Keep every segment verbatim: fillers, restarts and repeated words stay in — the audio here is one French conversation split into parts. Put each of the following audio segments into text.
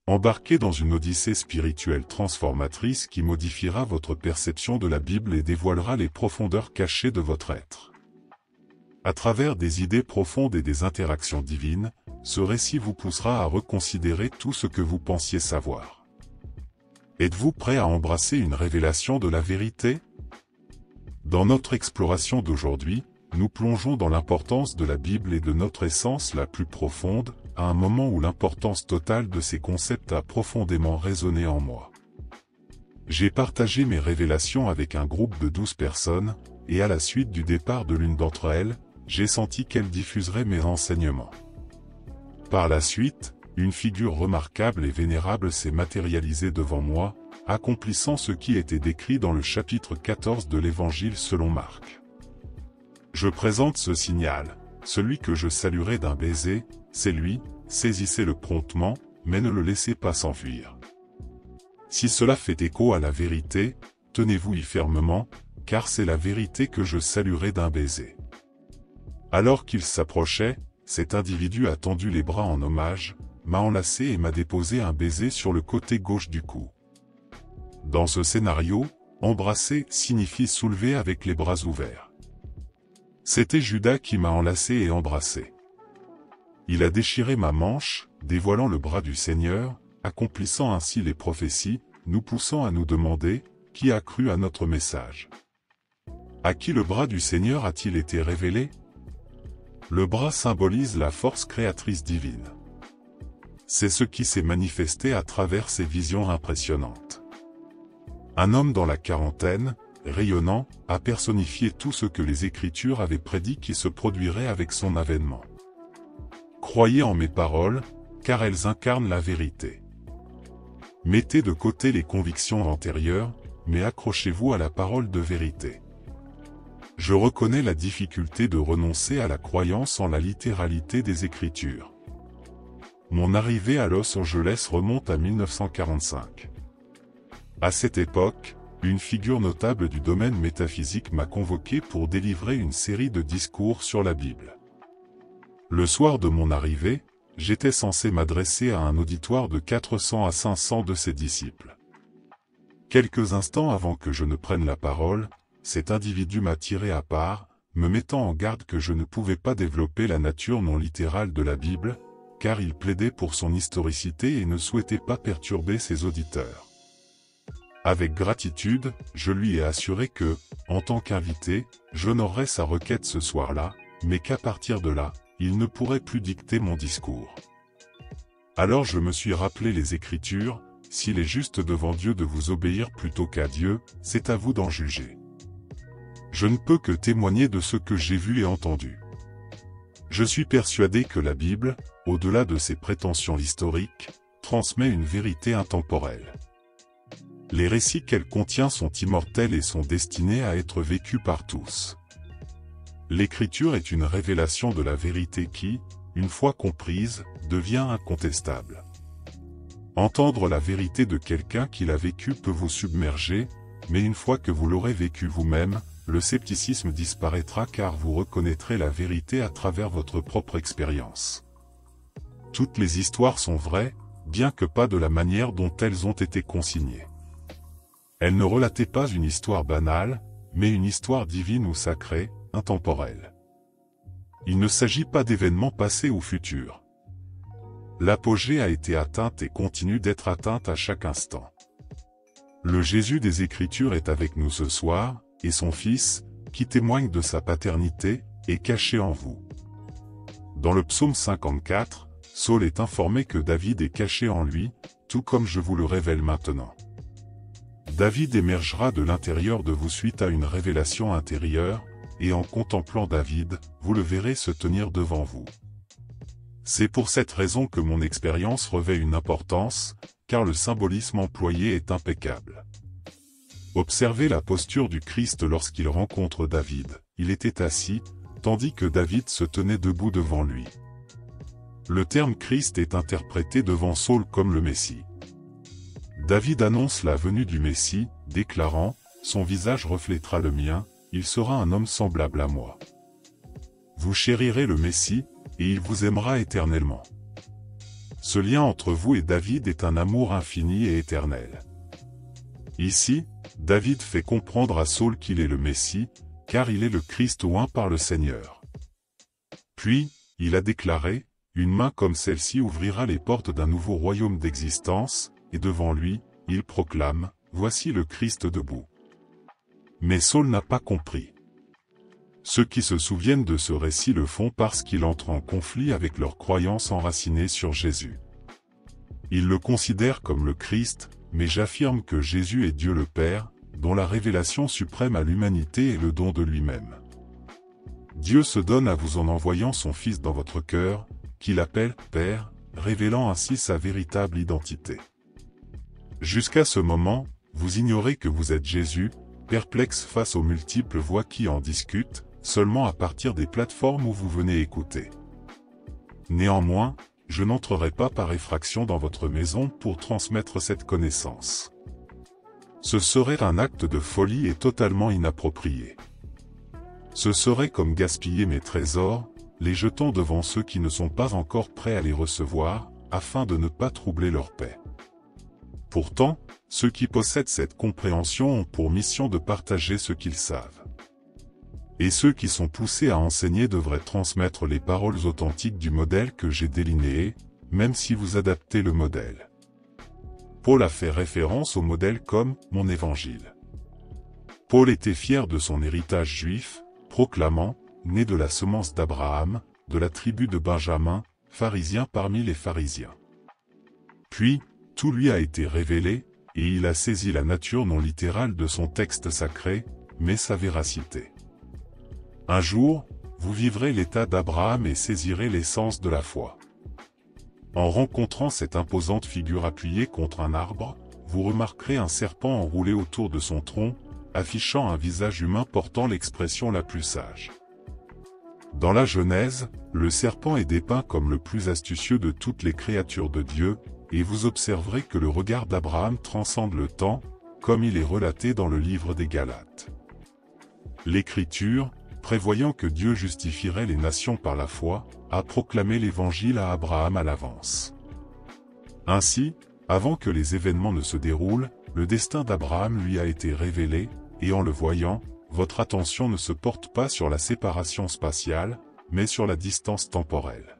Embarquez dans une odyssée spirituelle transformatrice qui modifiera votre perception de la Bible et dévoilera les profondeurs cachées de votre être. À travers des idées profondes et des interactions divines, ce récit vous poussera à reconsidérer tout ce que vous pensiez savoir. Êtes-vous prêt à embrasser une révélation de la vérité? Dans notre exploration d'aujourd'hui, nous plongeons dans l'importance de la Bible et de notre essence la plus profonde, à un moment où l'importance totale de ces concepts a profondément résonné en moi. J'ai partagé mes révélations avec un groupe de douze personnes, et à la suite du départ de l'une d'entre elles, j'ai senti qu'elle diffuserait mes enseignements. Par la suite, une figure remarquable et vénérable s'est matérialisée devant moi, accomplissant ce qui était décrit dans le chapitre quatorze de l'Évangile selon Marc. Je présente ce signal, celui que je saluerai d'un baiser, c'est lui, saisissez-le promptement, mais ne le laissez pas s'enfuir. Si cela fait écho à la vérité, tenez-vous-y fermement, car c'est la vérité que je saluerai d'un baiser. Alors qu'il s'approchait, cet individu a tendu les bras en hommage, m'a enlacé et m'a déposé un baiser sur le côté gauche du cou. Dans ce scénario, embrasser signifie soulever avec les bras ouverts. C'était Judas qui m'a enlacé et embrassé. Il a déchiré ma manche, dévoilant le bras du Seigneur, accomplissant ainsi les prophéties, nous poussant à nous demander, qui a cru à notre message? À qui le bras du Seigneur a-t-il été révélé? Le bras symbolise la force créatrice divine. C'est ce qui s'est manifesté à travers ces visions impressionnantes. Un homme dans la quarantaine, rayonnant, a personnifié tout ce que les Écritures avaient prédit qui se produirait avec son avènement. Croyez en mes paroles, car elles incarnent la vérité. Mettez de côté les convictions antérieures, mais accrochez-vous à la parole de vérité. Je reconnais la difficulté de renoncer à la croyance en la littéralité des Écritures. Mon arrivée à Los Angeles remonte à mille neuf cent quarante-cinq. À cette époque, une figure notable du domaine métaphysique m'a convoqué pour délivrer une série de discours sur la Bible. Le soir de mon arrivée, j'étais censé m'adresser à un auditoire de quatre cents à cinq cents de ses disciples. Quelques instants avant que je ne prenne la parole, cet individu m'a tiré à part, me mettant en garde que je ne pouvais pas développer la nature non littérale de la Bible, car il plaidait pour son historicité et ne souhaitait pas perturber ses auditeurs. Avec gratitude, je lui ai assuré que, en tant qu'invité, j'honorerais sa requête ce soir-là, mais qu'à partir de là, il ne pourrait plus dicter mon discours. Alors je me suis rappelé les Écritures, s'il est juste devant Dieu de vous obéir plutôt qu'à Dieu, c'est à vous d'en juger. Je ne peux que témoigner de ce que j'ai vu et entendu. Je suis persuadé que la Bible, au-delà de ses prétentions historiques, transmet une vérité intemporelle. Les récits qu'elle contient sont immortels et sont destinés à être vécus par tous. L'Écriture est une révélation de la vérité qui, une fois comprise, devient incontestable. Entendre la vérité de quelqu'un qui l'a vécue peut vous submerger, mais une fois que vous l'aurez vécu vous-même, le scepticisme disparaîtra car vous reconnaîtrez la vérité à travers votre propre expérience. Toutes les histoires sont vraies, bien que pas de la manière dont elles ont été consignées. Elles ne relataient pas une histoire banale, mais une histoire divine ou sacrée, intemporelle. Il ne s'agit pas d'événements passés ou futurs. L'apogée a été atteinte et continue d'être atteinte à chaque instant. Le Jésus des Écritures est avec nous ce soir, et son Fils, qui témoigne de sa paternité, est caché en vous. Dans le psaume cinquante-quatre, Saul est informé que David est caché en lui, tout comme je vous le révèle maintenant. David émergera de l'intérieur de vous suite à une révélation intérieure, et en contemplant David, vous le verrez se tenir devant vous. C'est pour cette raison que mon expérience revêt une importance, car le symbolisme employé est impeccable. Observez la posture du Christ lorsqu'il rencontre David. Il était assis, tandis que David se tenait debout devant lui. Le terme Christ est interprété devant Saul comme le Messie. David annonce la venue du Messie, déclarant « Son visage reflètera le mien, il sera un homme semblable à moi. » Vous chérirez le Messie, et il vous aimera éternellement. Ce lien entre vous et David est un amour infini et éternel. Ici, David fait comprendre à Saul qu'il est le Messie, car il est le Christ oint par le Seigneur. Puis, il a déclaré, « Une main comme celle-ci ouvrira les portes d'un nouveau royaume d'existence, et devant lui, il proclame, « Voici le Christ debout. » Mais Saul n'a pas compris. Ceux qui se souviennent de ce récit le font parce qu'il entre en conflit avec leurs croyances enracinées sur Jésus. Ils le considèrent comme le Christ, mais j'affirme que Jésus est Dieu le Père, dont la révélation suprême à l'humanité est le don de lui-même. Dieu se donne à vous en envoyant son Fils dans votre cœur, qu'il appelle Père, révélant ainsi sa véritable identité. Jusqu'à ce moment, vous ignorez que vous êtes Jésus, perplexe face aux multiples voix qui en discutent, seulement à partir des plateformes où vous venez écouter. Néanmoins, je n'entrerai pas par effraction dans votre maison pour transmettre cette connaissance. Ce serait un acte de folie et totalement inapproprié. Ce serait comme gaspiller mes trésors, les jetant devant ceux qui ne sont pas encore prêts à les recevoir, afin de ne pas troubler leur paix. Pourtant, ceux qui possèdent cette compréhension ont pour mission de partager ce qu'ils savent. Et ceux qui sont poussés à enseigner devraient transmettre les paroles authentiques du modèle que j'ai délinéé, même si vous adaptez le modèle. Paul a fait référence au modèle comme « mon évangile ». Paul était fier de son héritage juif, proclamant « né de la semence d'Abraham, de la tribu de Benjamin, pharisien parmi les pharisiens ». Puis, tout lui a été révélé, et il a saisi la nature non littérale de son texte sacré, mais sa véracité. Un jour, vous vivrez l'état d'Abraham et saisirez l'essence de la foi. En rencontrant cette imposante figure appuyée contre un arbre, vous remarquerez un serpent enroulé autour de son tronc, affichant un visage humain portant l'expression la plus sage. Dans la Genèse, le serpent est dépeint comme le plus astucieux de toutes les créatures de Dieu, et vous observerez que le regard d'Abraham transcende le temps, comme il est relaté dans le livre des Galates. L'Écriture, prévoyant que Dieu justifierait les nations par la foi, a proclamé l'Évangile à Abraham à l'avance. Ainsi, avant que les événements ne se déroulent, le destin d'Abraham lui a été révélé, et en le voyant, votre attention ne se porte pas sur la séparation spatiale, mais sur la distance temporelle.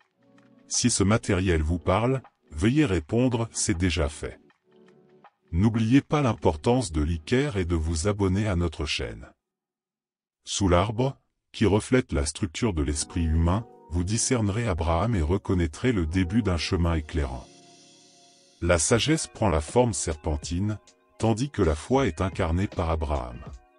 Si ce matériel vous parle, veuillez répondre « c'est déjà fait ». N'oubliez pas l'importance de liker et de vous abonner à notre chaîne. Sous l'arbre, qui reflète la structure de l'esprit humain, vous discernerez Abraham et reconnaîtrez le début d'un chemin éclairant. La sagesse prend la forme serpentine, tandis que la foi est incarnée par Abraham.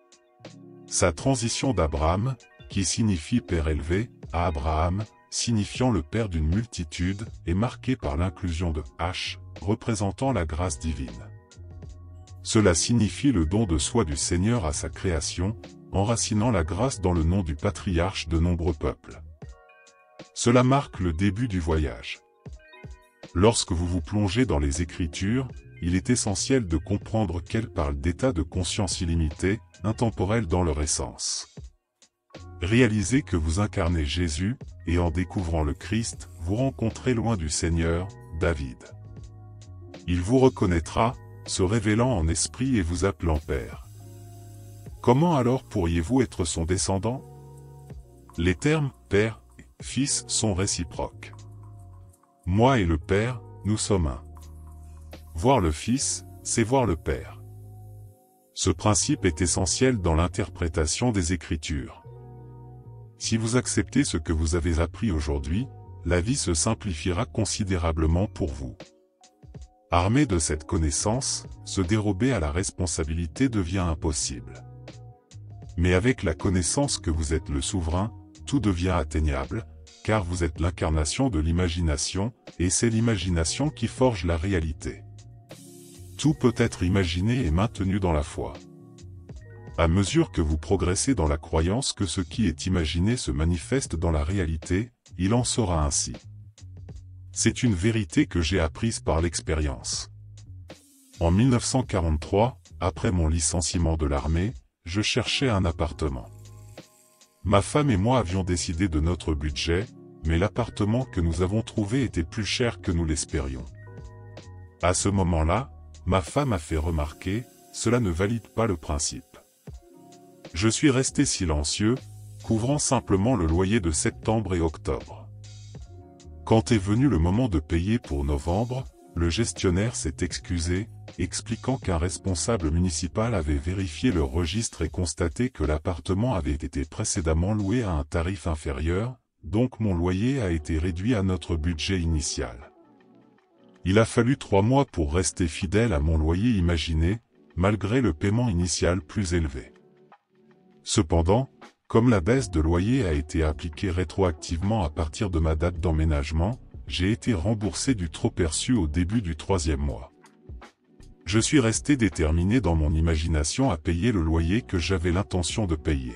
Sa transition d'Abraham, qui signifie Père élevé, à Abraham, signifiant le Père d'une multitude, est marquée par l'inclusion de H, représentant la grâce divine. Cela signifie le don de soi du Seigneur à sa création, enracinant la grâce dans le nom du patriarche de nombreux peuples. Cela marque le début du voyage. Lorsque vous vous plongez dans les Écritures, il est essentiel de comprendre qu'elles parlent d'états de conscience illimités, intemporels dans leur essence. Réalisez que vous incarnez Jésus, et en découvrant le Christ, vous rencontrez loin du Seigneur, David. Il vous reconnaîtra, se révélant en esprit et vous appelant Père. Comment alors pourriez-vous être son descendant? Les termes « Père » et « Fils » sont réciproques. Moi et le Père, nous sommes un. Voir le Fils, c'est voir le Père. Ce principe est essentiel dans l'interprétation des Écritures. Si vous acceptez ce que vous avez appris aujourd'hui, la vie se simplifiera considérablement pour vous. Armé de cette connaissance, se dérober à la responsabilité devient impossible. Mais avec la connaissance que vous êtes le souverain, tout devient atteignable, car vous êtes l'incarnation de l'imagination, et c'est l'imagination qui forge la réalité. Tout peut être imaginé et maintenu dans la foi. À mesure que vous progressez dans la croyance que ce qui est imaginé se manifeste dans la réalité, il en sera ainsi. C'est une vérité que j'ai apprise par l'expérience. En mille neuf cent quarante-trois, après mon licenciement de l'armée, je cherchais un appartement. Ma femme et moi avions décidé de notre budget, mais l'appartement que nous avons trouvé était plus cher que nous l'espérions. À ce moment-là, ma femme a fait remarquer, cela ne valide pas le principe. Je suis resté silencieux, couvrant simplement le loyer de septembre et octobre. Quand est venu le moment de payer pour novembre, le gestionnaire s'est excusé, expliquant qu'un responsable municipal avait vérifié le registre et constaté que l'appartement avait été précédemment loué à un tarif inférieur, donc mon loyer a été réduit à notre budget initial. Il a fallu trois mois pour rester fidèle à mon loyer imaginé, malgré le paiement initial plus élevé. Cependant, comme la baisse de loyer a été appliquée rétroactivement à partir de ma date d'emménagement, j'ai été remboursé du trop perçu au début du troisième mois. Je suis resté déterminé dans mon imagination à payer le loyer que j'avais l'intention de payer.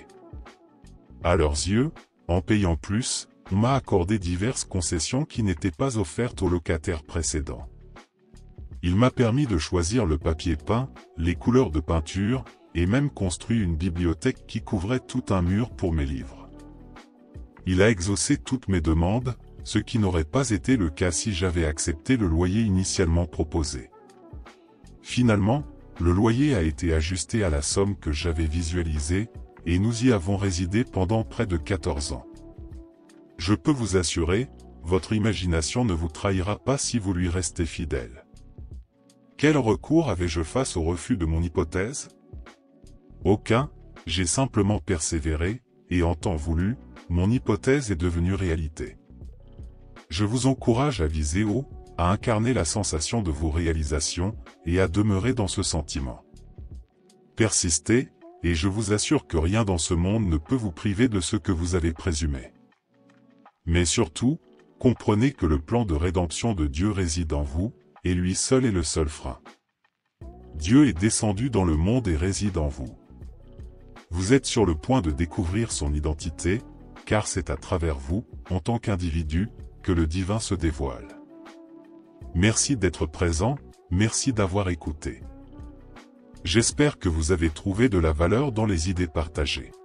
À leurs yeux, en payant plus, on m'a accordé diverses concessions qui n'étaient pas offertes aux locataires précédents. Il m'a permis de choisir le papier peint, les couleurs de peinture, et même construit une bibliothèque qui couvrait tout un mur pour mes livres. Il a exaucé toutes mes demandes, ce qui n'aurait pas été le cas si j'avais accepté le loyer initialement proposé. Finalement, le loyer a été ajusté à la somme que j'avais visualisée, et nous y avons résidé pendant près de quatorze ans. Je peux vous assurer, votre imagination ne vous trahira pas si vous lui restez fidèle. Quel recours avais-je face au refus de mon hypothèse? Aucun, j'ai simplement persévéré, et en temps voulu, mon hypothèse est devenue réalité. Je vous encourage à viser haut, à incarner la sensation de vos réalisations, et à demeurer dans ce sentiment. Persistez, et je vous assure que rien dans ce monde ne peut vous priver de ce que vous avez présumé. Mais surtout, comprenez que le plan de rédemption de Dieu réside en vous, et lui seul est le seul frein. Dieu est descendu dans le monde et réside en vous. Vous êtes sur le point de découvrir son identité, car c'est à travers vous, en tant qu'individu, que le divin se dévoile. Merci d'être présent, merci d'avoir écouté. J'espère que vous avez trouvé de la valeur dans les idées partagées.